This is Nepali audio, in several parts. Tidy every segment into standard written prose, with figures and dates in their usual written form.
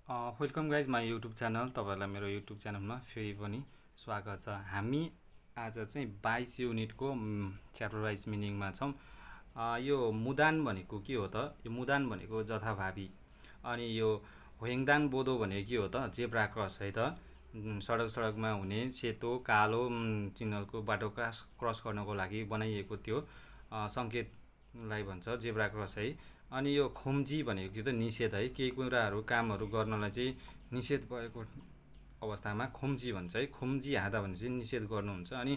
Welcome guys my YouTube channel. तपाईँहरूलाई मेरो युट्युब च्यानलमा फेरि पनि स्वागत छ। हामी आज चाहिँ 22 युनिटको च्याप्टर वाइज मिनिङमा छौँ। यो मुदान भनेको के हो त? यो मुदान भनेको जथाभावी। अनि यो होइङदान बोदो भनेको के हो त? जेब्रा क्रस है त। सडकमा हुने सेतो कालो चिन्हलको बाटो क्रस गर्नको लागि बनाइएको त्यो सङ्केतलाई भन्छ जेब्रा क्रस है। अनि यो खुम्जी भनेको के त? निषेध है। केही कुराहरू कामहरू गर्नलाई चाहिँ निषेध भएको अवस्थामा खुम्जी भन्छ है। खुम्जी हादा भने चाहिँ निषेध गर्नुहुन्छ। अनि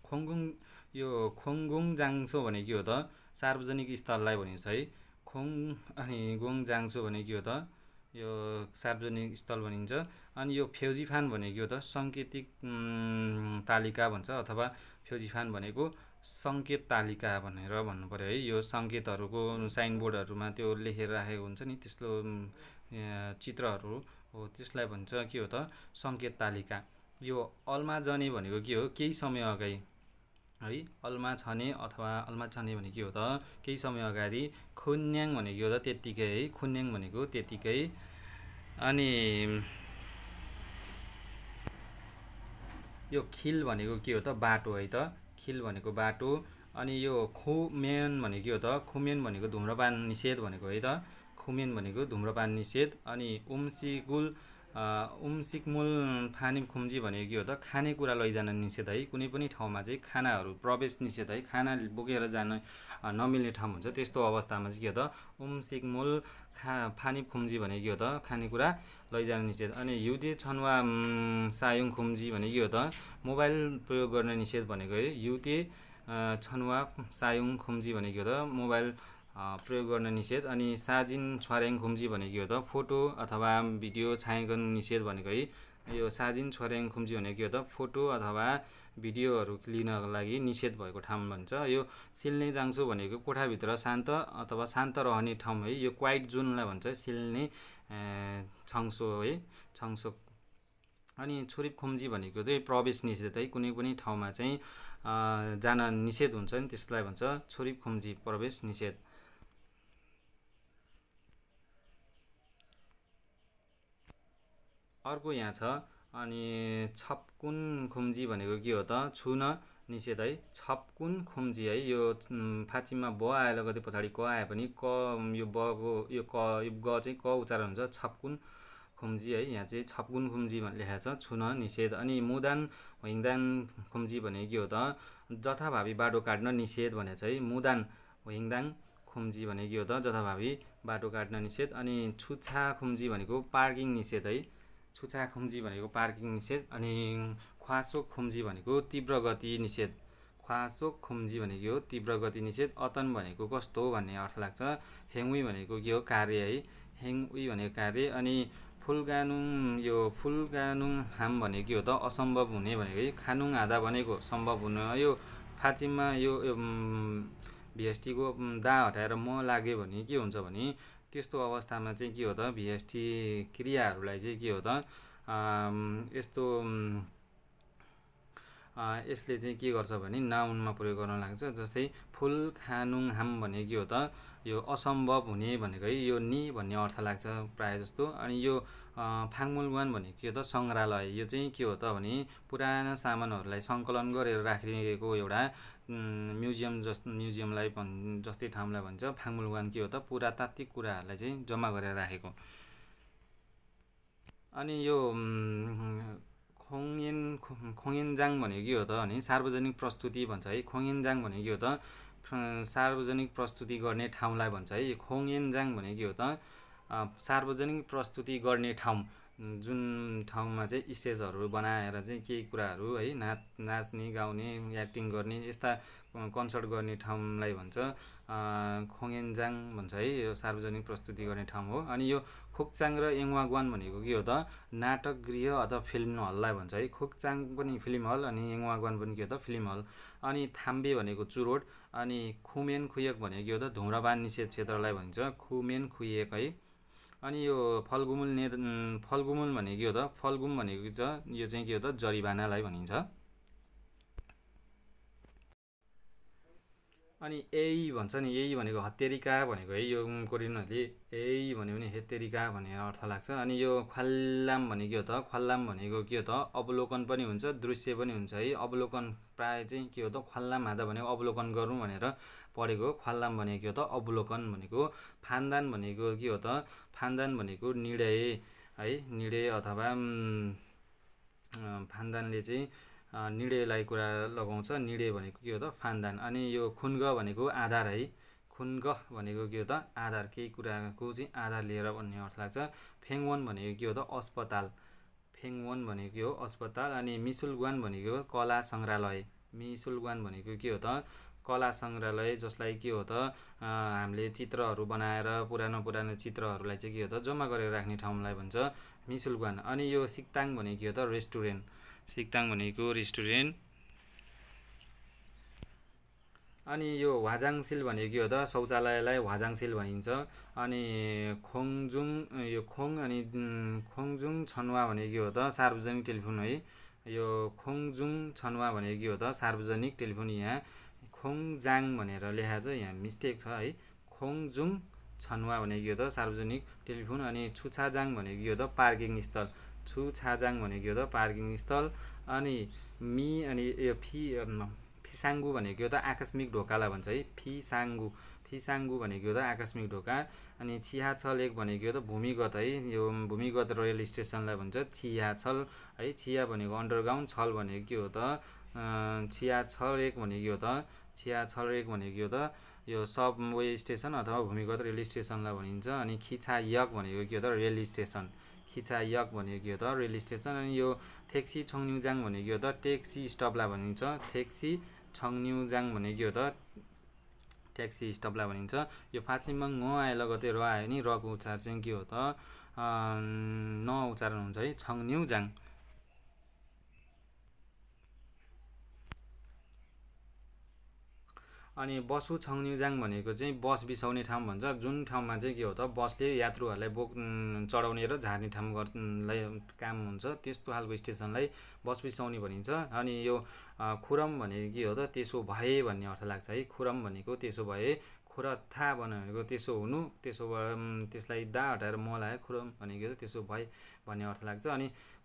खोङगुङ जाङसो भनेको के हो त? सार्वजनिक स्थललाई भनिन्छ है। अनि गोङ जाङसो भनेको के हो त? यो सार्वजनिक स्थल भनिन्छ। अनि यो फ्यौजीफान भनेको के हो त? साङ्केतिक तालिका भन्छ, अथवा फ्यौजीफान भनेको सङ्केत तालिका भनेर भन्नु पर्यो है। यो सङ्केतहरूको साइनबोर्डहरूमा त्यो लेखेर राखेको हुन्छ नि, त्यस्तो चित्रहरू हो, त्यसलाई भन्छ के हो त? सङ्केत तालिका। यो अल्मा जने भनेको के हो? केही समय अगाडि है। अल्मा छने अथवा अल्मा छने भनेको के हो त? केही समय अगाडि। खुन्याङ भनेको के हो त? त्यत्तिकै है। खुन्याङ भनेको त्यत्तिकै। अनि यो खिल भनेको के हो त? बाटो है त। खिल भनेको बाटो। अनि यो खुमेन भनेको के हो त? खुमेन भनेको धुम्रपान निषेध भनेको है त। खुमेन भनेको धुम्रपान निषेध। अनि उम्सिकमुल फानिम खुम्जी भनेको के हो त? खानेकुरा लैजान निषेध है। कुनै पनि ठाउँमा चाहिँ खानाहरू प्रवेश निषेध है। खाना बोकेर जान नमिल्ने ठाउँ हुन्छ, त्यस्तो अवस्थामा चाहिँ के हो त? उम्सिकमुल फानिम खुम्जी भनेको के हो त? खानेकुरा लैजान निषेध। अनि युदे छन्वा सायुङ खुम्जी भनेको के हो त? मोबाइल प्रयोग गर्न निषेध भनेको है। युते छन्वा सायुङ खुम्जी भनेको हो त? मोबाइल प्रयोग गर्न निषेध। अनि साजिन छ्वार्याङ खुम्जी भनेको हो त? फोटो अथवा भिडियो छायाङ्कन निषेध भनेको है। यो साजिन छ्वार्याङ खुम्जी भनेको के हो त? फोटो अथवा भिडियोहरू लिनको लागि निषेध भएको ठाउँ भन्छ। यो सिल्ने जाङ्सो भनेको कोठाभित्र शान्त अथवा शान्त रहने ठाउँ है। यो क्वाइट जोनलाई भन्छ सिल्ने छङ्सो है, छङ्सो। अनि छोरिप खुम्जी भनेको चाहिँ प्रवेश निषेध है। कुनै पनि ठाउँमा चाहिँ जान निषेध हुन्छ नि, त्यसलाई भन्छ छोरिप खुम्जी, प्रवेश निषेध। अर्को यहाँ छ। अनि छप्कुन खुम्जी भनेको के हो त? छुन निषेध है। छप्कुन खुम्जी है। यो फाँचीमा ब आएर कति पछाडि क आए पनि क, यो बको यो क, यो ग चाहिँ क उच्चारण हुन्छ। छप्कुन खुम्जी है। यहाँ चाहिँ छप्कुन खुम्जी लेखेको छ, छुन निषेध। अनि मुदान होइङदान खुम्जी भनेको के हो त? जथाभावी बाटो काट्न निषेध भनेको छ है। मुदान होइङदान खुम्जी भनेको के हो त? जथाभावी बाटो काट्न निषेध। अनि छुछा खुम्जी भनेको पार्किङ निषेध है। छुछा खुम्जी भनेको पार्किङ निषेध। अनि ख्वासोक खुम्जी भनेको तीव्र गति निषेध। ख्वासोक खुम्जी भनेको हो तीव्र गति निषेध। अतन भनेको कस्तो हो भन्ने अर्थ लाग्छ। हेङुई भनेको के हो? कार्य है। हेङउई भनेको कार्य। अनि फुलगानुङ हाम भनेको के हो त? असम्भव हुने भनेको है। खानुङ हादा भनेको सम्भव हुन। यो फाँचीमा यो भिएसटीको दा हटाएर म लाग्यो भने के हुन्छ भने, त्यस्तो अवस्थामा चाहिँ के हो त? भिएसटी क्रियाहरूलाई चाहिँ के हो त? यस्तो यसले चाहिँ के गर्छ भने नाउनमा प्रयोग गर्न लाग्छ। जस्तै फुल खानुङ हाम भनेको के हो त? यो असम्भव हुने भनेको है। यो नि भन्ने अर्थ लाग्छ प्रायः जस्तो। अनि यो फाङमुलवान भनेको के हो त? सङ्ग्रहालय। यो चाहिँ के हो त भने पुराना सामानहरूलाई सङ्कलन गरेर राखिएको एउटा म्युजियमलाई जस्तै ठाउँलाई भन्छ फाङमुलवान। के हो त? पुरातात्विक कुराहरूलाई चाहिँ जम्मा गरेर राखेको। अनि यो खोङेन्जाङ भनेको के हो त भने सार्वजनिक प्रस्तुति भन्छ है। खोङेन्जाङ भनेको के हो त? सार्वजनिक प्रस्तुति गर्ने ठाउँलाई भन्छ है। खोङेन्जाङ भनेको के हो त? सार्वजनिक प्रस्तुति गर्ने ठाउँ, जुन ठाउँमा चाहिँ स्टेजहरू बनाएर चाहिँ केही कुराहरू है, नाच्ने गाउने एक्टिङ गर्ने यस्ता कन्सर्ट गर्ने ठाउँलाई भन्छ खोङेन्जाङ भन्छ है। यो सार्वजनिक प्रस्तुति गर्ने ठाउँ हो। अनि यो खोक्चाङ र एङवागवान भनेको के हो त? नाटक गृह अथवा फिल्म हललाई भन्छ है। खोक्चाङ पनि फिल्म हल अनि एङवागवान पनि के हो त? Film hall. अनि थाम्बे भनेको चुरोट। अनि खुमेन खुयक भनेको के हो त? धुम्रपान निषेध क्षेत्रलाई भन्छ खुमेन खुयक है। अनि यो फल्गुमुल भनेको के हो त? फल्गुम भनेको यो चाहिँ के हो त? जरिवानालाई भनिन्छ। अनि एई भन्छ नि, एई भनेको हत्तेरिका भनेको है, यो कोरियनहरूले एई भन्यो भने हेत्तेरिका भन्ने अर्थ लाग्छ। अनि यो ख्वाल्लाम भनेको के हो त, ख्वाल्लाम भनेको के हो त, अवलोकन पनि हुन्छ दृश्य पनि हुन्छ है। अवलोकन प्राय चाहिँ के हो त, ख्वाल्लाम हादा भनेको अवलोकन गरौँ भनेर पढेको, ख्वाल्लाम भनेको के हो त अवलोकन भनेको। फान्दान भनेको के हो त, फान्दान भनेको निर्णय है, निर्णय अथवा फान्दानले चाहिँ निर्णयलाई कुरा लगाउँछ, निर्णय भनेको के हो त फान्दान। अनि यो खुन्ग भनेको आधार है, खुन्ग भनेको के हो त आधार, केही कुराको चाहिँ आधार लिएर भन्ने अर्थ लाग्छ। फेङवन भनेको के हो त अस्पताल, फेङवन भनेको के हो अस्पताल। अनि मिसुलग्वान भनेको कला सङ्ग्रहालय, मिसुलग्वान भनेको के हो त कला सङ्ग्रहालय, जसलाई के हो त हामीले चित्रहरू बनाएर पुरानो पुरानो चित्रहरूलाई चाहिँ के हो त जम्मा गरेर राख्ने ठाउँलाई भन्छ मिसुलग्वान। अनि यो सिक्ताङ भनेको के हो त रेस्टुरेन्ट, सिक्ताङ भनेको रेस्टुरेन्ट। अनि यो ह्वाजाङसिल भनेको के हो त शौचालयलाई ह्वाजाङसिल भनिन्छ। अनि खोङजुङ, यो खोङ अनि खोङजुङ छन्वा भनेको के हो त सार्वजनिक टेलिफोन है, यो खोङजुङ छन्वा भनेको के हो त सार्वजनिक टेलिफोन। यहाँ खोङजाङ भनेर लेखा छ, यहाँ मिस्टेक छ है, खोङजुङ छन्वा भनेको के हो त सार्वजनिक टेलिफोन। अनि छुछाजाङ भनेको के हो त पार्किङ स्थल, छुछाजाङ भनेको के हो त पार्किङ स्थल। अनि मी अनि यो फिसाङ्गु भनेको के हो त आकस्मिक ढोकालाई भन्छ है, फिसाङ्गु, फिसाङ्गु भनेको हो त आकस्मिक ढोका। अनि छियाछल एक भनेको हो त भूमिगत है, यो भूमिगत रेल स्टेसनलाई भन्छ छियाछल है। छिया भनेको अन्डरग्राउन्ड, छल भनेको के हो त छियाछल एक भनेको के हो त, छियाछल एक भनेको के हो त यो सबवे स्टेसन अथवा भूमिगत रेल स्टेसनलाई भनिन्छ। अनि खिचायक भनेको के हो त रेल स्टेसन, खिचायक भनेको के हो त रेल स्टेसन। अनि यो थेक्सी छङन्युजाङ भनेको के हो त ट्याक्सी स्टपलाई भनिन्छ, थेक्सी छङन्युजाङ भनेको के हो त ट्याक्सी स्टपलाई भनिन्छ। यो फाचिमङ ङ आए लगतै र आयो नि, रको उच्चार चाहिँ के हो त न उच्चारण हुन्छ है, छङन्युजाङ। अनि बसु छङन्युजाङ भनेको चाहिँ बस बिसाउने ठाउँ भन्छ, जुन ठाउँमा चाहिँ के हो त बसले यात्रुहरूलाई चढाउने र झार्ने ठाउँ गर्नलाई काम हुन्छ, त्यस्तो खालको स्टेसनलाई बस बिसाउने भनिन्छ। अनि यो खुरम भनेको के हो त त्यसो भए भन्ने अर्थ लाग्छ है, खुरम भनेको त्यसो भए, खुरथा भनेको त्यसो हुनु, त्यसो त्यसलाई दा हटाएर म लगायो, खुरम भनेको त्यसो भए भन्ने अर्थ लाग्छ। अनि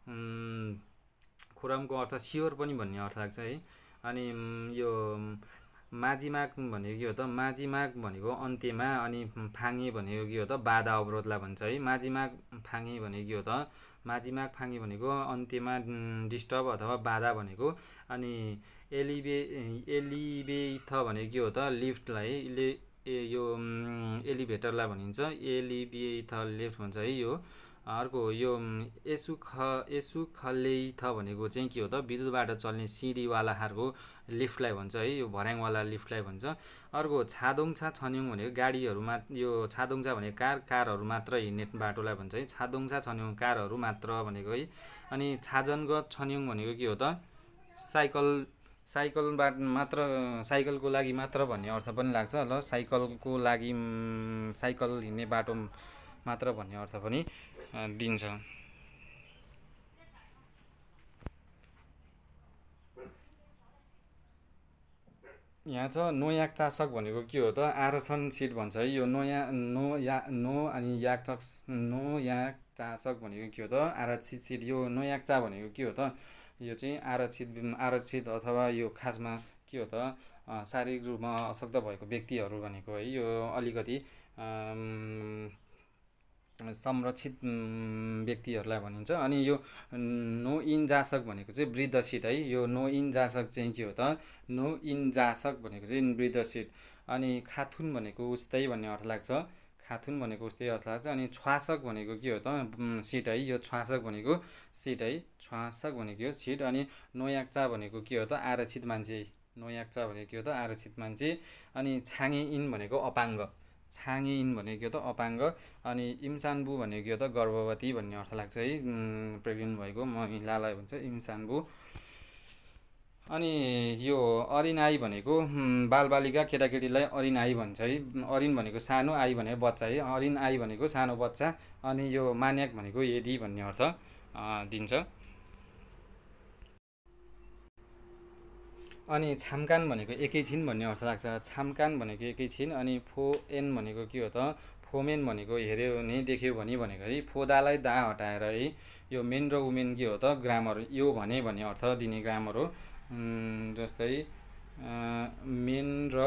खुरमको अर्थ स्योर पनि भन्ने अर्थ लाग्छ है। अनि यो माझिमाग भनेको के हो त, माझिमाग भनेको अन्त्यमा। अनि फाङे भनेको के हो त बाधा अवरोधलाई भन्छ है, माझिमाग फाङे भनेको के हो त, माझिमाग फाङे भनेको अन्त्यमा डिस्टर्ब अथवा बाधा भनेको। अनि एलिभेथ भनेको के हो त लिफ्टलाई, यो एलिभेटरलाई भनिन्छ, एलिभेथ लिफ्ट भन्छ है। यो अर्को यो एसुखलेथ भनेको चाहिँ के हो त विद्युतबाट चल्ने सिँढीवाला खालको लिफ्टलाई भन्छ है, यो भर्याङवाला लिफ्टलाई भन्छ। अर्को छादोङछा छन्युङ भनेको गाडीहरूमा, यो छादोङछा भनेको कारहरू मात्र हिँड्ने बाटोलाई भन्छ है, छादोङछा छन्युङ कारहरू मात्र भनेको है। अनि छाजनगत छन्युङ भनेको के हो त साइकलबाट मात्र, साइकलको लागि मात्र भन्ने अर्थ पनि लाग्छ ल, साइकलको लागि साइकल हिँड्ने बाटो मात्र भन्ने अर्थ पनि दिन्छ। यहाँ छ नोयाक चासक भनेको के हो त आरसन सिट भन्छ है, यो नो अनि याक नोयाक चासक भनेको के हो त आरक्षित सिट। यो नोयाक चा भनेको के हो त, यो चाहिँ आरक्षित अथवा यो खासमा के हो त शारीरिक रूपमा अशक्त भएको व्यक्तिहरू भनेको है, यो अलिकति संरक्षित व्यक्तिहरूलाई भनिन्छ। अनि यो नो इन जासक भनेको चाहिँ वृद्ध सिट है, यो नो इन जासक चाहिँ के हो त, नो इन जासक भनेको चाहिँ वृद्ध सिट। अनि खाथुन भनेको उस्तै भन्ने अर्थ लाग्छ, खाथुन भनेको उस्तै अर्थ लाग्छ। अनि छ्वासक भनेको के हो त सिट है, यो छ्वासक भनेको सिट है, छ्वासक भनेको यो सिट। अनि नोयाक्चा भनेको के हो त आरक्षित मान्छे, नोयाक्चा भनेको के हो त आरक्षित मान्छे। अनि छाङे इन भनेको अपाङ्ग, छाङे इन भनेको के हो त अपाङ्ग। अनि इम्सानबु भनेको के हो त गर्भवती भन्ने अर्थ लाग्छ है, प्रेग्नेन्ट भएको महिलालाई भन्छ इम्सानबु। अनि यो अरिनाई भनेको बालबालिका केटाकेटीलाई अरिनाई भन्छ है, अरिन भनेको सानो, आई भनेको बच्चा है, अरिन आई भनेको सानो बच्चा। अनि यो मान्याक भनेको यदि भन्ने अर्थ दिन्छ। अनि छामकान भनेको एकैछिन भन्ने अर्थ लाग्छ। छामकान भनेको एकैछिन। अनि फोएन भनेको के हो त? फोमेन भनेको हेऱ्यो भने देख्यो भने भनेको है फोदालाई दा हटाएर है यो मेन र वुमेन के हो त? ग्रामर यो भने भन्ने अर्थ दिने ग्रामर हो। जस्तै मेन र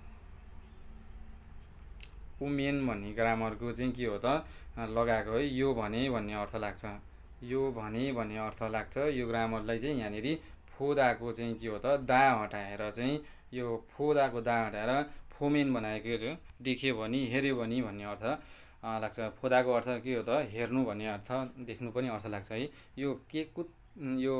वुमेन भन्ने ग्रामरको चाहिँ के हो त? लगाएको है यो भने भन्ने अर्थ लाग्छ। यो भने भन्ने अर्थ लाग्छ। यो ग्रामरलाई चाहिँ यहाँनिर फोदाको चाहिँ के हो त? दा हटाएर चाहिँ यो फोदाको दा हटाएर फोमेन बनाएको थियो। देख्यो भने हेऱ्यो भने भन्ने अर्थ लाग्छ। फोदाको अर्थ के हो त? हेर्नु भन्ने अर्थ, देख्नु पनि अर्थ लाग्छ है। यो यो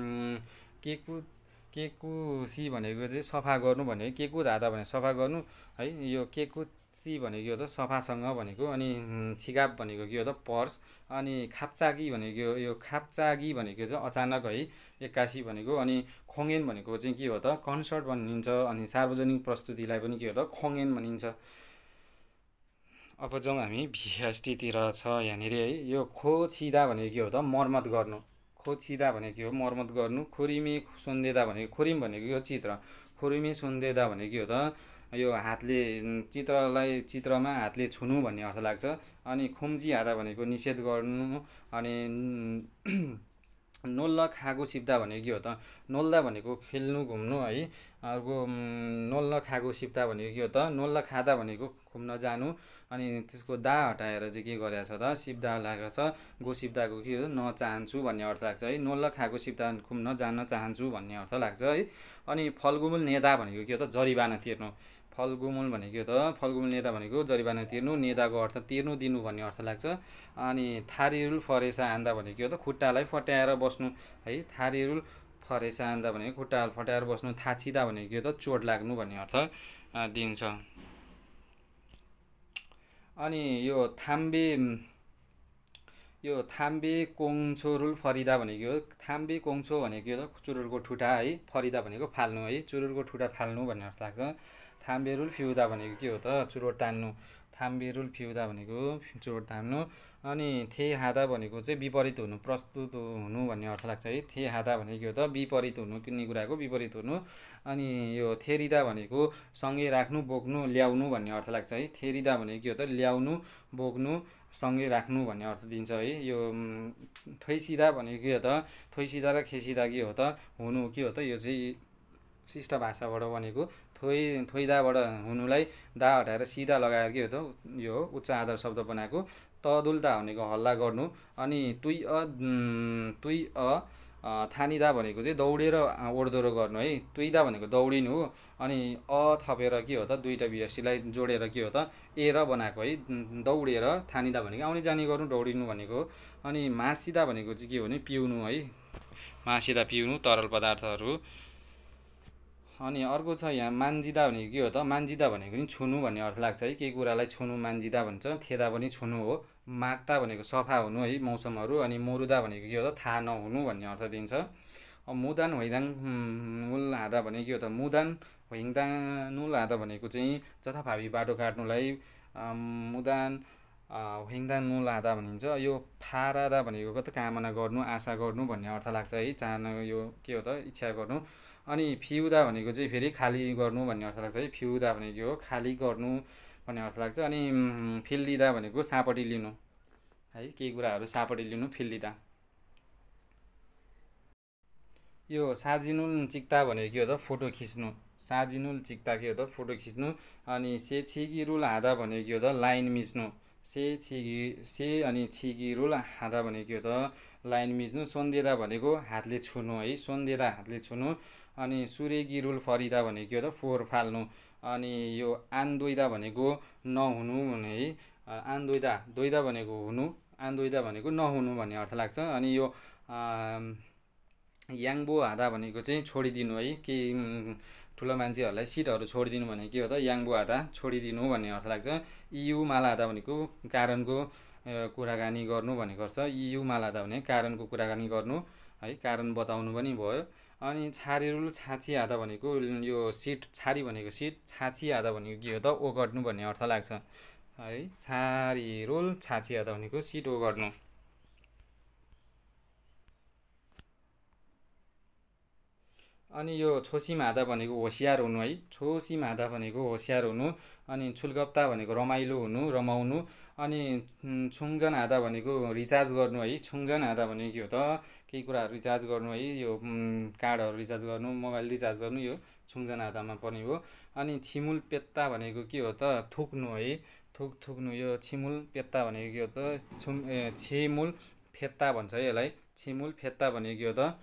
केकुसी भनेको चाहिँ सफा गर्नु भनेको केकु धादा भने सफा गर्नु है। यो केकुसी भनेको के हो त? सफासँग भनेको। अनि छिगाप भनेको के हो त? पर्स। अनि खाप्चागी भनेको यो खाप्चागी भनेको चाहिँ अचानक है एक्कासी भनेको। अनि खोङेन भनेको चाहिँ के हो त? कन्सर्ट भनिन्छ। अनि सार्वजनिक प्रस्तुतिलाई पनि के हो त? खोङेन भनिन्छ। अब जाउँ हामी भिएसटीतिर छ यहाँनिर है। यो खोछिदा भनेको के हो त? मर्मत गर्नु। खोछिदा भनेको के हो? मर्मत गर्नु। खोरिमे सोन्देदा भनेको खोरिम भनेको यो चित्र। खोरिमे सोन्देदा भनेको के हो त? यो हातले चित्रमा हातले छुनु भन्ने अर्थ लाग्छ। अनि खुम्जी हादा भनेको निषेध गर्नु। अनि नोल्ल खागो सिप्दा भनेको के हो त? नोल्दा भनेको खेल्नु घुम्नु है। अर्को नोल्ल खागो सिप्दा भनेको के हो त? नोल्ल खादा भनेको घुम्न जानु। अनि त्यसको दा हटाएर चाहिँ के गरेको छ त? सिप्दा लागेको छ। गो सिप्दाको के हो? न चाहन्छु भन्ने अर्थ लाग्छ है। नोल्ल खागो सिप्दा घुम्न जान चाहन्छु भन्ने अर्थ लाग्छ है। अनि फल्गुमुल नेदा भनेको के हो त? जरिवाना तिर्नु। फल्गुमुल भनेको के हो त? फल्गुमुल नेदा भनेको जरिवाना तिर्नु। नेदाको अर्थ तिर्नु दिनु भन्ने अर्थ लाग्छ। अनि थारिरुल फरेसा आन्दा भनेको के हो त? खुट्टालाई फट्याएर बस्नु है। थारिरुल फरेसा आन्दा भनेको खुट्टा फट्याएर बस्नु। थाचिदा भनेको के हो त? चोट लाग्नु भन्ने अर्थ दिन्छ। अनि यो थाम्बे कोङछोरुल फरिदा भनेको हो। थाम्बे कोङछो भनेको के हो त? चुरुरको ठुटा है। फरिदा भनेको फाल्नु है। चुरुरको ठुटा फाल्नु भन्ने अर्थ लाग्छ। थाम्बेरुल फिउदा भनेको के हो त? चुरोट तान्नु। थाम्बेरुल फिउदा भनेको चुरोट तान्नु। अनि थे हादा भनेको चाहिँ विपरीत हुनु, प्रस्तुत हुनु भन्ने अर्थ लाग्छ है। थे हादा भनेको के हो त? विपरीत हुनु, कुनै कुराको विपरीत हुनु। अनि यो थेरिदा भनेको सँगै राख्नु, बोक्नु, ल्याउनु भन्ने अर्थ लाग्छ है। थेरिदा भनेको के हो त? ल्याउनु, बोक्नु, सँगै राख्नु भन्ने अर्थ दिन्छ है। यो थोइसिदा भनेको के हो त? थोइसिदा र खेसिदा के हो त? हुनु के हो त? यो चाहिँ शिष्ट भाषाबाट बनेको। थोइदाबाट हुनुलाई दा हटाएर सिधा लगाएर के हो त? यो उच्च आदर शब्द बनाएको। तदुल्ता भनेको हल्ला गर्नु। अनि तुइ थानिदा भनेको चाहिँ दौडेर ओर्दोरो गर्नु है। तुइदा भनेको दौडिनु हो। अनि थपेर के हो त? दुईवटा भिएसटीलाई जोडेर के हो त? र बनाएको है। दौडेर थानिदा भनेको आउने जाने गर्नु, दौडिनु भनेको। अनि मासिदा भनेको चाहिँ के हो भने पिउनु है। मासिदा पिउनु तरल पदार्थहरू। अनि अर्को छ यहाँ मान्जिदा भनेको के हो त? मान्जिदा भनेको नि छुनु भन्ने अर्थ लाग्छ है। केही कुरालाई छुनु मान्जिदा भन्छ। थेदा पनि छुनु हो। माग्दा भनेको सफा हुनु है, मौसमहरू। अनि मोरुदा भनेको के हो त? थाहा नहुनु भन्ने अर्थ दिन्छ। मुदान होइदाङ मुल हादा भनेको के हो त? मुदान होइङदानुल हादा भनेको चाहिँ जथाभावी बाटो काट्नुलाई मुदान होइङदानुल हादा भनिन्छ। यो फारादा भनेको त कामना गर्नु, आशा गर्नु भन्ने अर्थ लाग्छ है। चाहना यो के हो त? इच्छा गर्नु। अनि फिउदा भनेको चाहिँ फेरि खाली गर्नु भन्ने अर्थ लाग्छ है। फिउदा भनेको हो खाली गर्नु भन्ने अर्थ लाग्छ। अनि फिल्लिदा भनेको सापटी लिनु है। केही कुराहरू सापटी लिनु, फिल्लिदा। यो साजिनुल चिक्ता भनेको के हो त? फोटो खिच्नु। साजिनुल चिक्ता के हो त? फोटो खिच्नु। अनि छिगिरुल हादा भनेको के हो त? लाइन मिच्नु। अनि छिगिरुल हादा भनेको के हो त? लाइन मिच्नु। सोन्देदा भनेको हातले छुनु है। सोन्देदा हातले छुनु। अनि सुरेगिरुल फरिदा भनेको के हो त? फोहोर फाल्नु। अनि यो आन्दोइदा भनेको नहुनु भने है। दोइदा भनेको हुनु, आन्दोइदा भनेको नहुनु भन्ने अर्थ लाग्छ। अनि यो याङबो हादा भनेको चाहिँ छोडिदिनु है। कि ठुलो मान्छेहरूलाई सिटहरू छोडिदिनु भनेको के हो त? याङबो हादा छोडिदिनु भन्ने अर्थ लाग्छ। इयु माला हादा भनेको कारणको कुराकानी गर्नु भनेको छ। इयु माला हादा भने कारणको कुराकानी गर्नु है, कारण बताउनु पनि भयो। अनि छारिरुल छाची हादा भनेको यो सिट, छारी भनेको सिट, छाची हादा भनेको के हो त? ओगट्नु भन्ने अर्थ लाग्छ है। छारिरुल छाची हादा भनेको सिट ओगट्नु। अनि यो छोसी मादा भनेको होसियार हुनु है, छोसी मादा भनेको होसियार हुनु। अनि छुलगप्ता भनेको रमाइलो हुनु, रमाउनु। अनि छुङजन आदा भनेको रिचार्ज गर्नु है, छुङजन आदा भनेको के हो त केही कुराहरू रिचार्ज गर्नु है, यो कार्डहरू रिचार्ज गर्नु, मोबाइल रिचार्ज गर्नु, यो छुङजन आदामा पर्ने हो। अनि छिमुल पेत्ता भनेको के हो त थुक्नु है, थुक्नु, यो छिमुल पेत्ता भनेको के हो त छिमुल फेत्ता भन्छ है यसलाई, छिमुल फेत्ता भनेको के हो त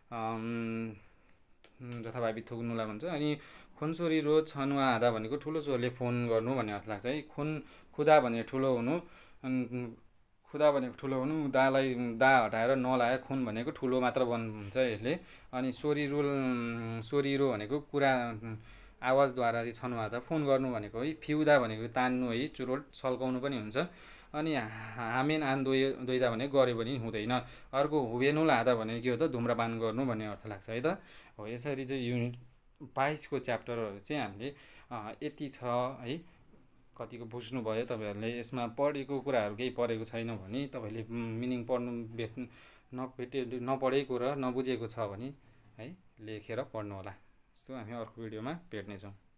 जथाभावी थुक्नुलाई भन्छ। अनि खुनसोरी रो छनुवा आधा भनेको ठुलो स्वरले फोन गर्नु भन्ने अर्थ लाग्छ है। खुदा भनेको ठुलो हुनु, खुदा भनेको ठुलो हुनु, दालाई दा हटाएर नलाएर खुन भनेको ठुलो मात्र हुन्छ यसले। अनि सोरिरो भनेको कुरा आवाजद्वारा चाहिँ छनुवा आधा फोन गर्नु भनेको है। फिउदा भनेको तान्नु है, चुरोट सल्काउनु पनि हुन्छ। अनि हामेन आन दोइदा भने गऱ्यो भने हुँदैन। अर्को हुबेनुल आधा भनेको के हो त धुम्रपान गर्नु भन्ने अर्थ लाग्छ है त। हो यसरी चाहिँ युनिट 22 को च्याप्टरहरू चाहिँ हामीले यति छ है। कतिको बुझ्नुभयो तपाईँहरूले? यसमा पढेको कुराहरू केही परेको छैन भने तपाईँले मिनिङ नपढेको र नबुझेको छ भने है लेखेर पढ्नु होला। यस्तो हामी अर्को भिडियोमा भेट्नेछौँ।